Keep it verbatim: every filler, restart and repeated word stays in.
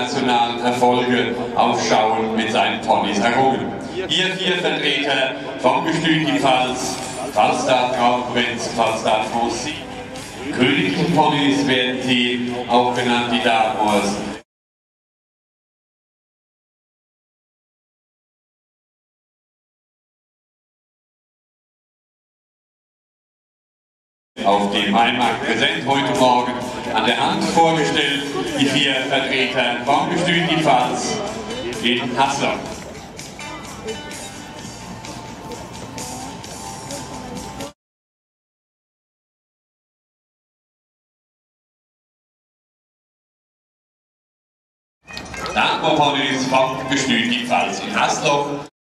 internationalen Erfolge aufschauen mit seinen Ponys errungen. Hier vier Vertreter vom Gestüt die Pfalz, Falstaff Trauprinz, Falstaff Musik. Königlichen Ponys werden sie auch genannt, die Dartmoors. Auf dem Maimarkt präsent heute Morgen an der Hand vorgestellt, die vier Vertreter vom Gestüt die Pfalz in Hasler. Dartmoor Ponys vom Gestüt die Pfalz in Hasler.